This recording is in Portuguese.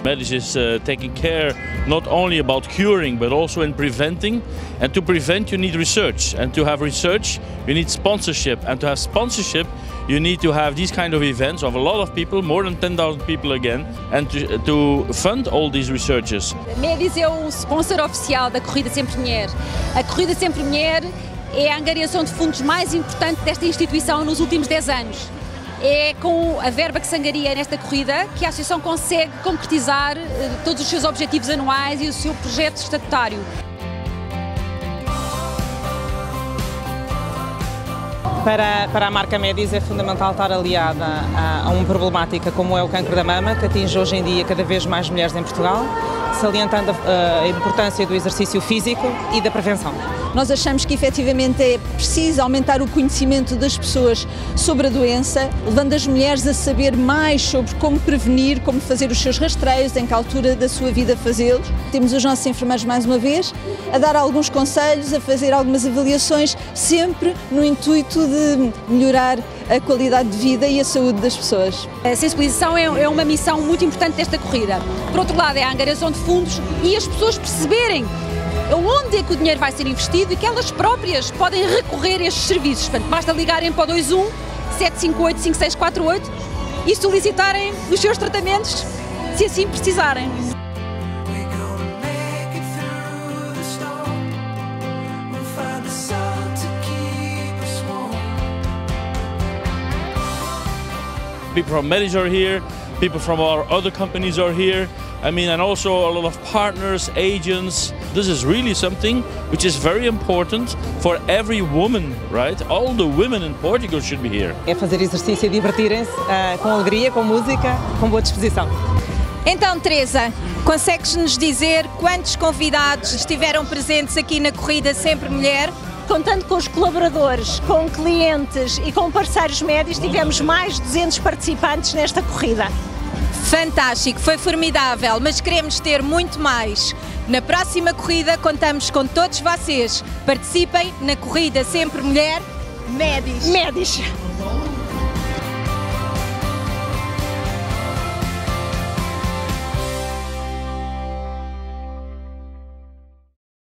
Medis is taking care not only about curing but also in preventing. And to prevent you need research, and to have research you need sponsorship, and to have sponsorship you need to have these kind of events of a lot of people, more than 10,000 people again, and to fund all these researchers. A Medis é o sponsor oficial da Corrida Sempre Mulher. A Corrida Sempre Mulher é a angariação de fundos mais importante desta instituição nos últimos 10 anos. É com a verba que se angaria nesta corrida que a Associação consegue concretizar todos os seus objetivos anuais e o seu projeto estatutário. Para a marca Medis é fundamental estar aliada a uma problemática como é o cancro da mama, que atinge hoje em dia cada vez mais mulheres em Portugal, salientando a importância do exercício físico e da prevenção. Nós achamos que efetivamente é preciso aumentar o conhecimento das pessoas sobre a doença, levando as mulheres a saber mais sobre como prevenir, como fazer os seus rastreios, em que altura da sua vida fazê-los. Temos os nossos enfermeiros mais uma vez a dar alguns conselhos, a fazer algumas avaliações, sempre no intuito de melhorar a qualidade de vida e a saúde das pessoas. A sensibilização é uma missão muito importante desta corrida. Por outro lado, é a angariação de fundos e as pessoas perceberem onde é que o dinheiro vai ser investido e que elas próprias podem recorrer a estes serviços. Portanto, basta ligarem para o 21 758 5648 e solicitarem os seus tratamentos, se assim precisarem. People from Medis are here, people from our other companies are here. I mean, and also a lot of partners, agents. This is really something which is very important for every woman, right? All the women in Portugal should be here. É fazer exercício e divertirem-se com alegria, com música, com boa disposição. Então, Teresa, consegues-nos dizer quantos convidados estiveram presentes aqui na Corrida Sempre Mulher? Contando com os colaboradores, com clientes e com parceiros médicos, tivemos mais de 200 participantes nesta corrida. Fantástico, foi formidável, mas queremos ter muito mais. Na próxima corrida contamos com todos vocês. Participem na Corrida Sempre Mulher Medis.